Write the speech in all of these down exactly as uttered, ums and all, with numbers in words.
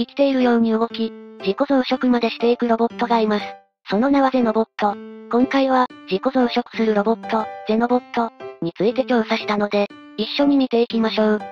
生きているように動き、自己増殖までしていくロボットがいます。その名はゼノボット。今回は、自己増殖するロボット、ゼノボット、について調査したので、一緒に見ていきましょう。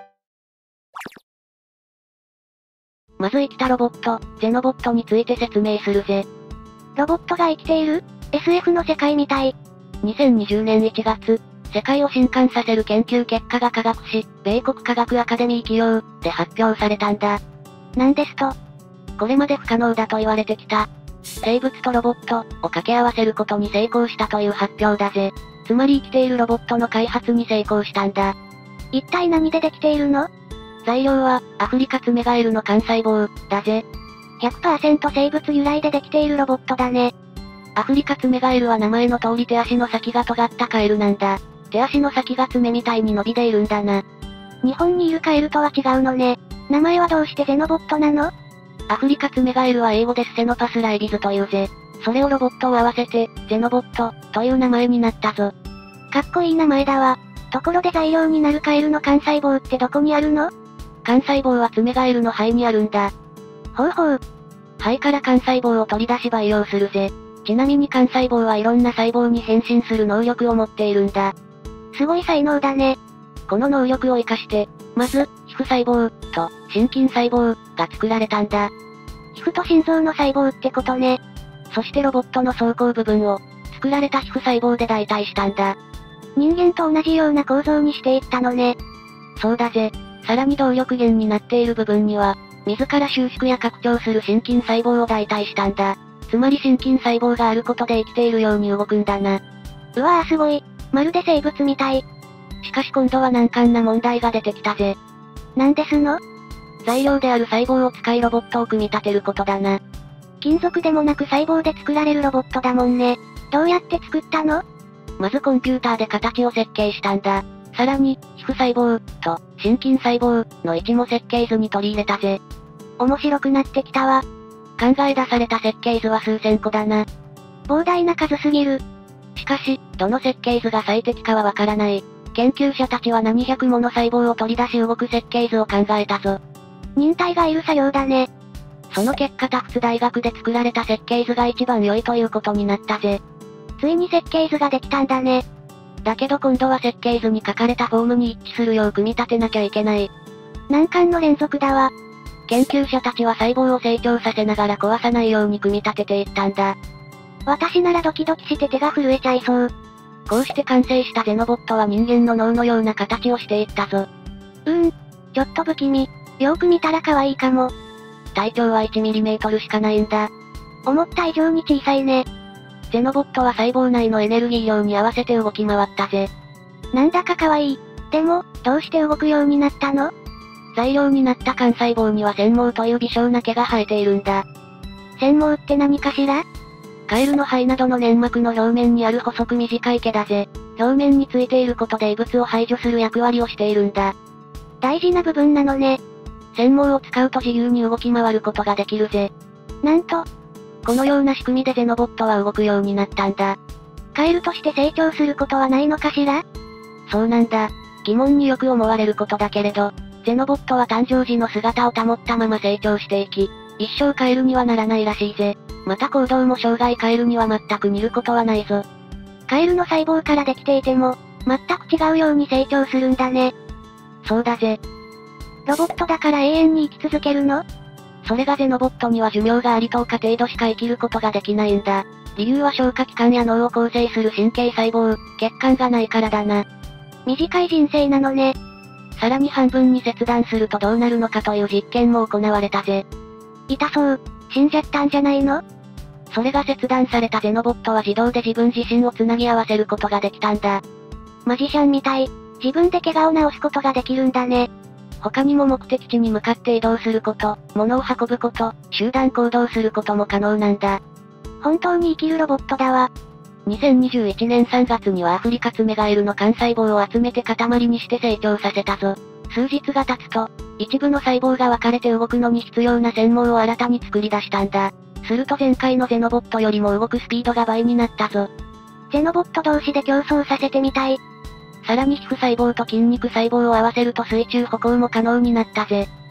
まず生きたロボット、ゼノボットについて説明するぜ。 ロボットが生きている？ エスエフ の世界みたい。 にせんにじゅうねんいちがつ、世界を震撼させる研究結果が科学誌、米国科学アカデミー企業で発表されたんだ。 なんですと？ これまで不可能だと言われてきた。生物とロボットを掛け合わせることに成功したという発表だぜ。つまり生きているロボットの開発に成功したんだ。 一体何でできているの？ 材料は、アフリカツメガエルの幹細胞、だぜ。 ひゃくパーセント 生物由来でできているロボットだね。 アフリカツメガエルは名前の通り手足の先が尖ったカエルなんだ。手足の先が爪みたいに伸びているんだな。 日本にいるカエルとは違うのね。名前はどうしてゼノボットなの？ アフリカツメガエルは英語でスセノパスライビズというぜ。それをロボットを合わせて、ゼノボット、という名前になったぞ。 かっこいい名前だわ。ところで材料になるカエルの幹細胞ってどこにあるの？ 幹細胞はツメガエルの肺にあるんだ。 ほうほう。 肺から幹細胞を取り出し培養するぜ。ちなみに幹細胞はいろんな細胞に変身する能力を持っているんだ。 すごい才能だね。 この能力を活かして、まず、皮膚細胞、と、心筋細胞、が作られたんだ。 皮膚と心臓の細胞ってことね。 そしてロボットの走行部分を、作られた皮膚細胞で代替したんだ。 人間と同じような構造にしていったのね。 そうだぜ。さらに動力源になっている部分には、自ら収縮や拡張する心筋細胞を代替したんだ。つまり心筋細胞があることで生きているように動くんだな。 うわぁすごい。まるで生物みたい。 しかし今度は難関な問題が出てきたぜ。 なんですの？ 材料である細胞を使いロボットを組み立てることだな。 金属でもなく細胞で作られるロボットだもんね。どうやって作ったの？ まずコンピューターで形を設計したんだ。さらに、皮膚細胞、と、心筋細胞、の位置も設計図に取り入れたぜ。 面白くなってきたわ。 考え出された設計図は数千個だな。 膨大な数すぎる。 しかし、どの設計図が最適かはわからない。研究者たちは何百もの細胞を取り出し動く設計図を考えたぞ。 忍耐がいる作業だね。 その結果タフツ大学で作られた設計図が一番良いということになったぜ。 ついに設計図ができたんだね。 だけど今度は設計図に書かれたフォームに一致するよう組み立てなきゃいけない。 難関の連続だわ。 研究者たちは細胞を成長させながら壊さないように組み立てていったんだ。 私ならドキドキして手が震えちゃいそう。 こうして完成したゼノボットは人間の脳のような形をしていったぞ。 うーん、ちょっと不気味。よーく見たら可愛いかも。 体長はいちミリメートルしかないんだ。 思った以上に小さいね。 ゼノボットは細胞内のエネルギー量に合わせて動き回ったぜ。 なんだか可愛い。でも、どうして動くようになったの？ 材料になった幹細胞には繊毛という微小な毛が生えているんだ。 繊毛って何かしら？ カエルの肺などの粘膜の表面にある細く短い毛だぜ。表面についていることで異物を排除する役割をしているんだ。 大事な部分なのね。 繊毛を使うと自由に動き回ることができるぜ。 なんと、 このような仕組みでゼノボットは動くようになったんだ。 カエルとして成長することはないのかしら？ そうなんだ。疑問によく思われることだけれど、ゼノボットは誕生時の姿を保ったまま成長していき、一生カエルにはならないらしいぜ。また行動も生涯カエルには全く似ることはないぞ。 カエルの細胞からできていても、全く違うように成長するんだね。 そうだぜ。 ロボットだから永遠に生き続けるの？ それがゼノボットには寿命がありとおか程度しか生きることができないんだ。理由は消化器官や脳を構成する神経細胞、血管がないからだな。 短い人生なのね。 さらに半分に切断するとどうなるのかという実験も行われたぜ。 痛そう。死んじゃったんじゃないの？ それが切断されたゼノボットは自動で自分自身をつなぎ合わせることができたんだ。 マジシャンみたい。自分で怪我を治すことができるんだね。 他にも目的地に向かって移動すること、物を運ぶこと、集団行動することも可能なんだ。 本当に生きるロボットだわ。 にせんにじゅういちねんさんがつにはアフリカツメガエルの幹細胞を集めて塊にして成長させたぞ。数日が経つと、一部の細胞が分かれて動くのに必要な繊毛を新たに作り出したんだ。すると前回のゼノボットよりも動くスピードが倍になったぞ。 ゼノボット同士で競争させてみたい。 さらに皮膚細胞と筋肉細胞を合わせると水中歩行も可能になったぜ。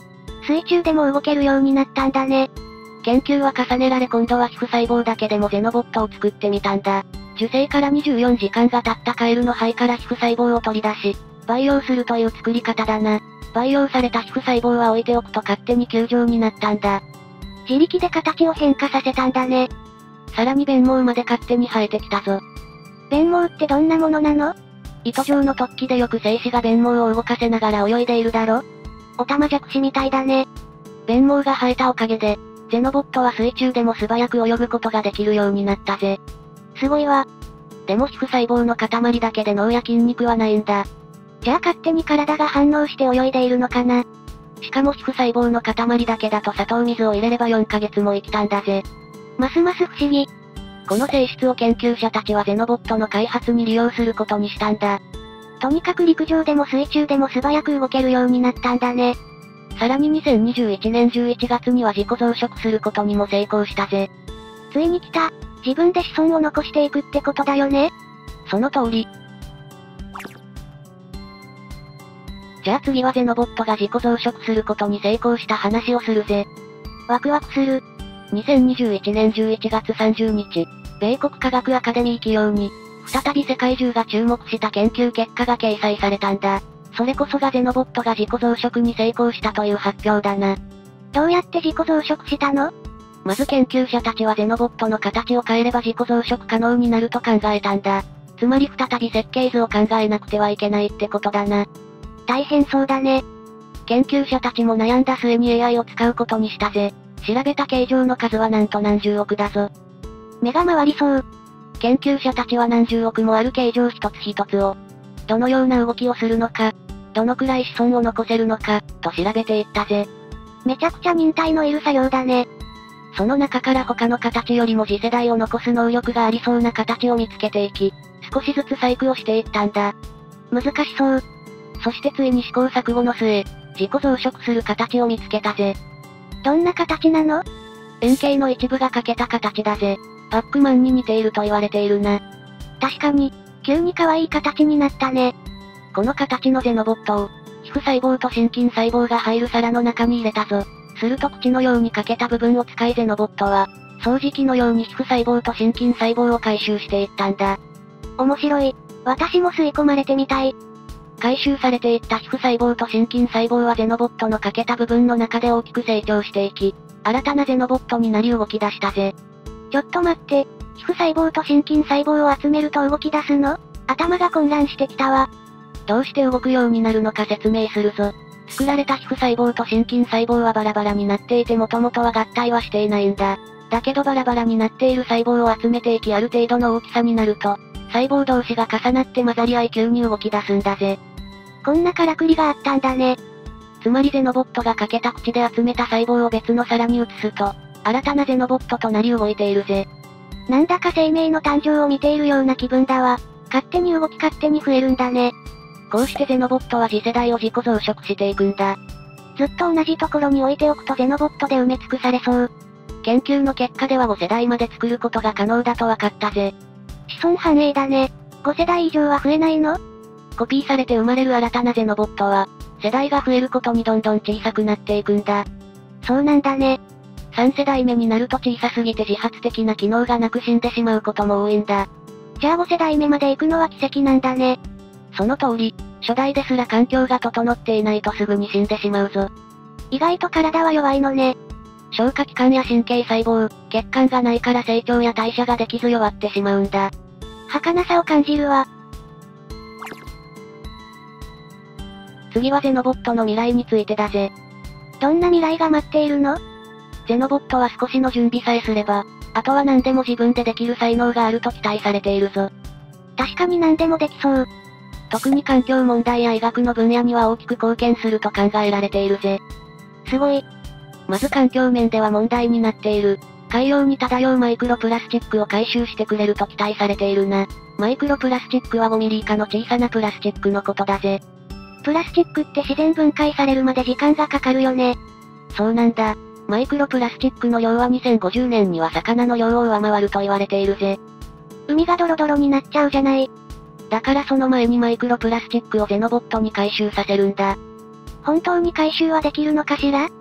水中でも動けるようになったんだね。 研究は重ねられ今度は皮膚細胞だけでもゼノボットを作ってみたんだ。受精からにじゅうよじかんが経ったカエルの肺から皮膚細胞を取り出し、培養するという作り方だな。培養された皮膚細胞は置いておくと勝手に球状になったんだ。 自力で形を変化させたんだね。 さらに鞭毛まで勝手に生えてきたぞ。 鞭毛ってどんなものなの？ 糸状の突起でよく精子が鞭毛を動かせながら泳いでいるだろ？ オタマジャクシみたいだね。 鞭毛が生えたおかげで、ゼノボットは水中でも素早く泳ぐことができるようになったぜ。 すごいわ。 でも皮膚細胞の塊だけで脳や筋肉はないんだ。 じゃあ勝手に体が反応して泳いでいるのかな？ しかも皮膚細胞の塊だけだと砂糖水を入れればよんかげつも生きたんだぜ。 ますます不思議。 この性質を研究者たちはゼノボットの開発に利用することにしたんだ。 とにかく陸上でも水中でも素早く動けるようになったんだね。 さらににせんにじゅういちねんじゅういちがつには自己増殖することにも成功したぜ。 ついに来た。自分で子孫を残していくってことだよね。 その通り。じゃあ次はゼノボットが自己増殖することに成功した話をするぜ。 ワクワクする。 にせんにじゅういちねんじゅういちがつさんじゅうにち、米国科学アカデミー企業に、再び世界中が注目した研究結果が掲載されたんだ。それこそがゼノボットが自己増殖に成功したという発表だな。 どうやって自己増殖したの？ まず研究者たちはゼノボットの形を変えれば自己増殖可能になると考えたんだ。つまり再び設計図を考えなくてはいけないってことだな。 大変そうだね。 研究者たちも悩んだ末に エーアイ を使うことにしたぜ。調べた形状の数はなんと何十億だぞ。 目が回りそう。 研究者たちは何十億もある形状一つ一つを、どのような動きをするのか、どのくらい子孫を残せるのか、と調べていったぜ。 めちゃくちゃ忍耐のいる作業だね。 その中から他の形よりも次世代を残す能力がありそうな形を見つけていき、少しずつ細工をしていったんだ。 難しそう。 そしてついに試行錯誤の末、自己増殖する形を見つけたぜ。 どんな形なの？ 円形の一部が欠けた形だぜ。パックマンに似ていると言われているな。 確かに、急に可愛い形になったね。 この形のゼノボットを、皮膚細胞と心筋細胞が入る皿の中に入れたぞ。すると口のように欠けた部分を使いゼノボットは、掃除機のように皮膚細胞と心筋細胞を回収していったんだ。 面白い。私も吸い込まれてみたい。 回収されていった皮膚細胞と心筋細胞はゼノボットの欠けた部分の中で大きく成長していき、新たなゼノボットになり動き出したぜ。 ちょっと待って、皮膚細胞と心筋細胞を集めると動き出すの？頭が混乱してきたわ。 どうして動くようになるのか説明するぞ。作られた皮膚細胞と心筋細胞はバラバラになっていてもともとは合体はしていないんだ。だけどバラバラになっている細胞を集めていきある程度の大きさになると、細胞同士が重なって混ざり合い急に動き出すんだぜ。 こんなからくりがあったんだね。 つまりゼノボットが欠けた口で集めた細胞を別の皿に移すと、新たなゼノボットとなり動いているぜ。 なんだか生命の誕生を見ているような気分だわ。勝手に動き勝手に増えるんだね。 こうしてゼノボットは次世代を自己増殖していくんだ。 ずっと同じところに置いておくとゼノボットで埋め尽くされそう。 研究の結果ではごせだいまで作ることが可能だと分かったぜ。 子孫繁栄だね。ごせだい以上は増えないの？ コピーされて生まれる新たなゼノボットは、世代が増えることにどんどん小さくなっていくんだ。 そうなんだね。 さんせだいめになると小さすぎて自発的な機能がなく死んでしまうことも多いんだ。 じゃあごせだいめまで行くのは奇跡なんだね。 その通り、初代ですら環境が整っていないとすぐに死んでしまうぞ。 意外と体は弱いのね。 消化器官や神経細胞、血管がないから成長や代謝ができず弱ってしまうんだ。 儚さを感じるわ。 次はゼノボットの未来についてだぜ。 どんな未来が待っているの？ ゼノボットは少しの準備さえすれば、あとは何でも自分でできる才能があると期待されているぞ。 確かに何でもできそう。 特に環境問題や医学の分野には大きく貢献すると考えられているぜ。 すごい。 まず環境面では問題になっている、海洋に漂うマイクロプラスチックを回収してくれると期待されているな。マイクロプラスチックはごミリ以下の小さなプラスチックのことだぜ。 プラスチックって自然分解されるまで時間がかかるよね。 そうなんだ。マイクロプラスチックの量はにせんごじゅうねんには魚の量を上回ると言われているぜ。 海がドロドロになっちゃうじゃない。 だからその前にマイクロプラスチックをゼノボットに回収させるんだ。 本当に回収はできるのかしら？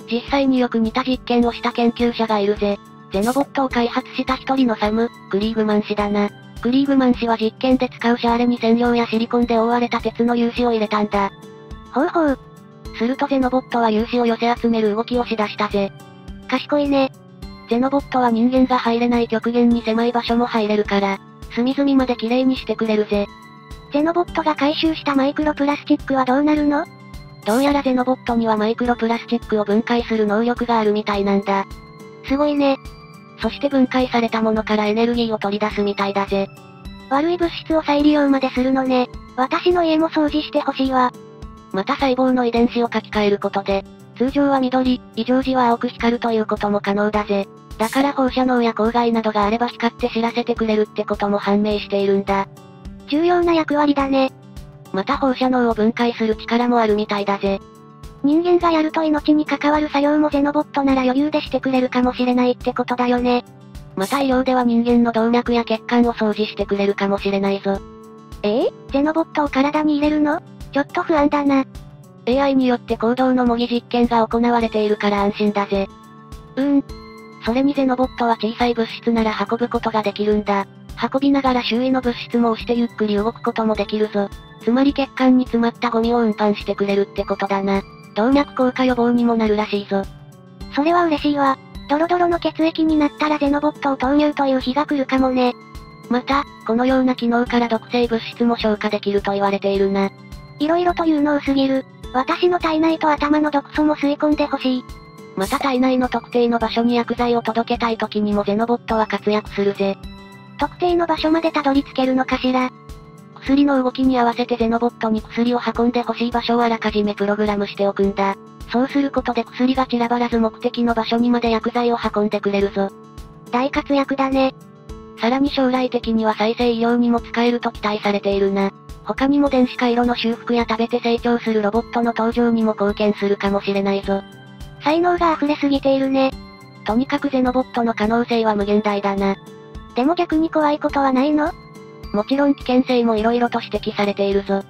実際によく似た実験をした研究者がいるぜ。ゼノボットを開発した一人のサム・クリーグマン氏だな。クリーグマン氏は実験で使うシャーレに染料やシリコンで覆われた鉄の粒子を入れたんだ。 ほうほう。 するとゼノボットは粒子を寄せ集める動きをしだしたぜ。 賢いね。 ゼノボットは人間が入れない極限に狭い場所も入れるから、隅々まで綺麗にしてくれるぜ。 ゼノボットが回収したマイクロプラスチックはどうなるの？ どうやらゼノボットにはマイクロプラスチックを分解する能力があるみたいなんだ。 すごいね。 そして分解されたものからエネルギーを取り出すみたいだぜ。 悪い物質を再利用までするのね。私の家も掃除してほしいわ。 また細胞の遺伝子を書き換えることで、通常は緑、異常時は青く光るということも可能だぜ。だから放射能や光害などがあれば光って知らせてくれるってことも判明しているんだ。 重要な役割だね。 また放射能を分解する力もあるみたいだぜ。 人間がやると命に関わる作業もゼノボットなら余裕でしてくれるかもしれないってことだよね。 また医療では人間の動脈や血管を掃除してくれるかもしれないぞ。 ええゼノボットを体に入れるの？ちょっと不安だな。 エーアイ によって行動の模擬実験が行われているから安心だぜ。 うーん。 それにゼノボットは小さい物質なら運ぶことができるんだ。運びながら周囲の物質も押してゆっくり動くこともできるぞ。つまり血管に詰まったゴミを運搬してくれるってことだな。動脈硬化予防にもなるらしいぞ。 それは嬉しいわ。ドロドロの血液になったらゼノボットを投入という日が来るかもね。 また、このような機能から毒性物質も消化できると言われているな。 色々と有能すぎる。私の体内と頭の毒素も吸い込んでほしい。 また体内の特定の場所に薬剤を届けたい時にもゼノボットは活躍するぜ。 特定の場所までたどり着けるのかしら。 薬の動きに合わせてゼノボットに薬を運んでほしい場所をあらかじめプログラムしておくんだ。そうすることで薬が散らばらず目的の場所にまで薬剤を運んでくれるぞ。 大活躍だね。 さらに将来的には再生医療にも使えると期待されているな。他にも電子回路の修復や食べて成長するロボットの登場にも貢献するかもしれないぞ。 才能が溢れすぎているね。 とにかくゼノボットの可能性は無限大だな。 でも逆に怖いことはないの？ もちろん危険性も色々と指摘されているぞ。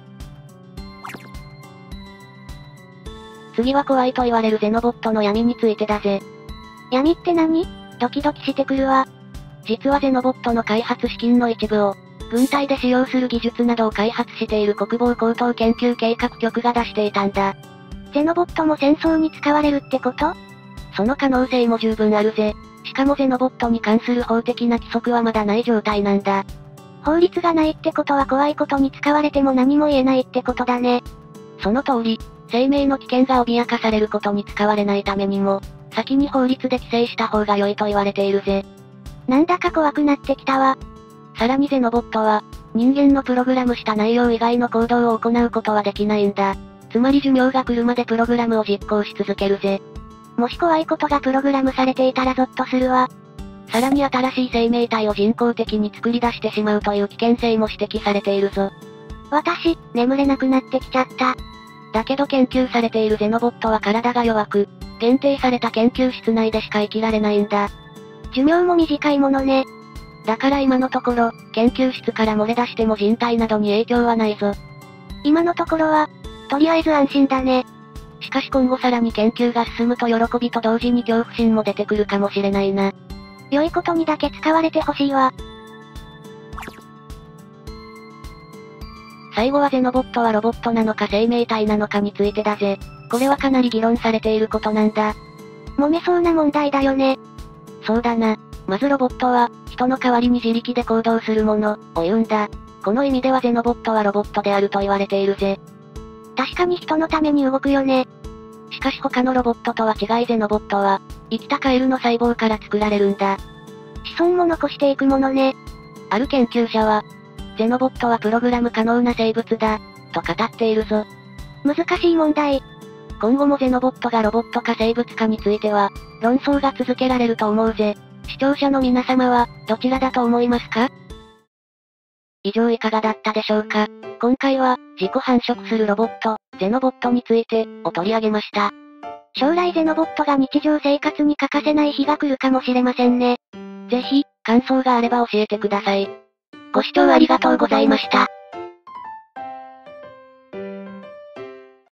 次は怖いと言われるゼノボットの闇についてだぜ。 闇って何？ドキドキしてくるわ。 実はゼノボットの開発資金の一部を、軍隊で使用する技術などを開発している国防高等研究計画局が出していたんだ。 ゼノボットも戦争に使われるってこと？ その可能性も十分あるぜ。しかもゼノボットに関する法的な規則はまだない状態なんだ。 法律がないってことは怖いことに使われても何も言えないってことだね。 その通り、生命の危険が脅かされることに使われないためにも、先に法律で規制した方が良いと言われているぜ。 なんだか怖くなってきたわ。 さらにゼノボットは、人間のプログラムした内容以外の行動を行うことはできないんだ。つまり寿命が来るまでプログラムを実行し続けるぜ。 もし怖いことがプログラムされていたらゾッとするわ。 さらに新しい生命体を人工的に作り出してしまうという危険性も指摘されているぞ。 私、眠れなくなってきちゃった。 だけど研究されているゼノボットは体が弱く、限定された研究室内でしか生きられないんだ。 寿命も短いものね。 だから今のところ、研究室から漏れ出しても人体などに影響はないぞ。 今のところは、とりあえず安心だね。 しかし今後さらに研究が進むと喜びと同時に恐怖心も出てくるかもしれないな。 良いことにだけ使われてほしいわ。 最後はゼノボットはロボットなのか生命体なのかについてだぜ。これはかなり議論されていることなんだ。 揉めそうな問題だよね。 そうだな。まずロボットは、人の代わりに自力で行動するもの、を言うんだ。この意味ではゼノボットはロボットであると言われているぜ。 確かに人のために動くよね。 しかし他のロボットとは違いゼノボットは、生きたカエルの細胞から作られるんだ。 子孫も残していくものね。 ある研究者は、ゼノボットはプログラム可能な生物だ、と語っているぞ。 難しい問題。 今後もゼノボットがロボットか生物かについては、論争が続けられると思うぜ。視聴者の皆様は、どちらだと思いますか？以上いかがだったでしょうか？今回は、自己繁殖するロボット、ゼノボットについて、を取り上げました。 将来ゼノボットが日常生活に欠かせない日が来るかもしれませんね。 ぜひ、感想があれば教えてください。ご視聴ありがとうございました。